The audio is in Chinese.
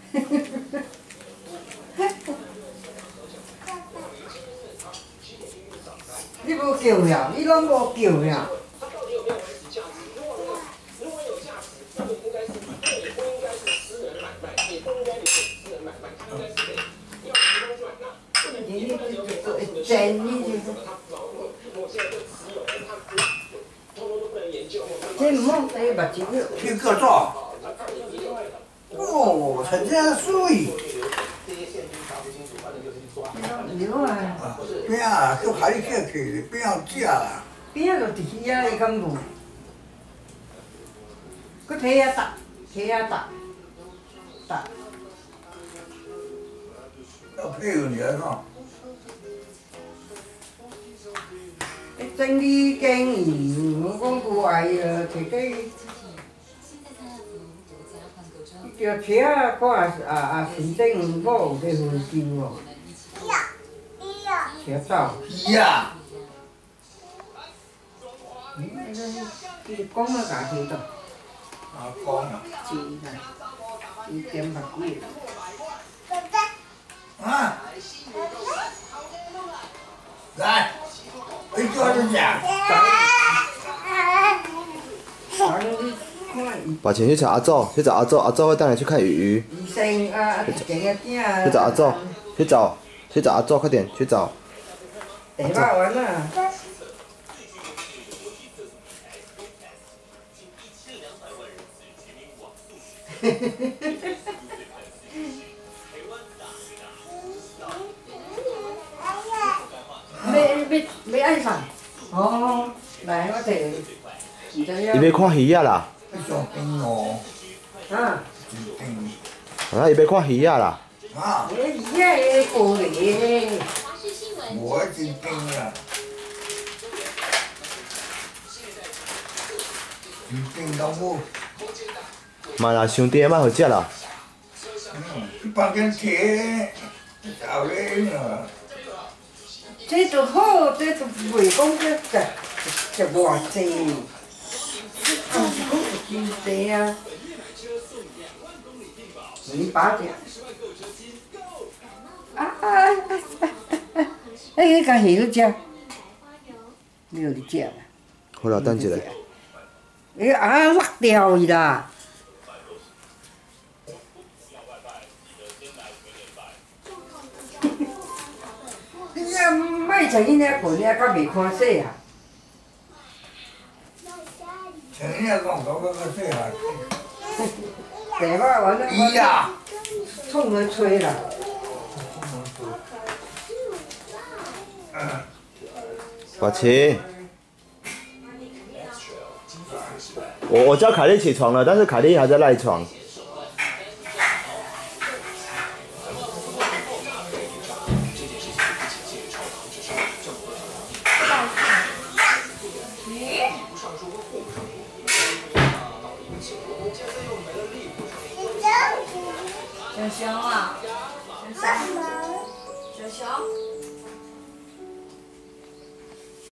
你无叫呀？你拢无叫呀？真你这唔好睇目睭了。 你个做？哦，成这样水。 牛啊！ 边啊，叫海里去，边要食啦。 边就伫遐啊，伊敢无？佮睇遐搭，睇遐搭，搭。 要配合你来喏。 整理经营，我讲无爱啊，摕底。叫车啊，看新政府有咧分收哦。车走。 伊啊。 伊讲啊，家己倒。 啊，讲啊。 是啦，伊点目睭。 啊。来，你叫人家。 把钱去找阿祖，去找阿祖，阿祖会带你去看鱼。 医生啊，一个囝啊。 去找阿祖，去找阿祖，快点去找。 地肉丸啊。要爱啥？哦，来我摕。 伊要看鱼啊啦。 上冰哦。 啊。 啊，伊要看鱼啊啦。 啊。 鱼啊会过嚟。 无爱真冰啊。真冰到无。 嘛啦，伤甜莫好食啦。 一般跟摕，后咧啊。 这就好，这就袂讲食偌济，但是讲有真济啊。你把只。迄个鱼你食，你有你食啦。 好啦，等一下。 落掉伊啦。莫像迄领裙领较袂看细啊！ 像迄领讲到较细啊。 地肉丸啊！ 伊啊！ 冲人吹啦！ 宝琪，我叫凯莉起床了，但是凯莉还在赖床。 小熊啊，小熊。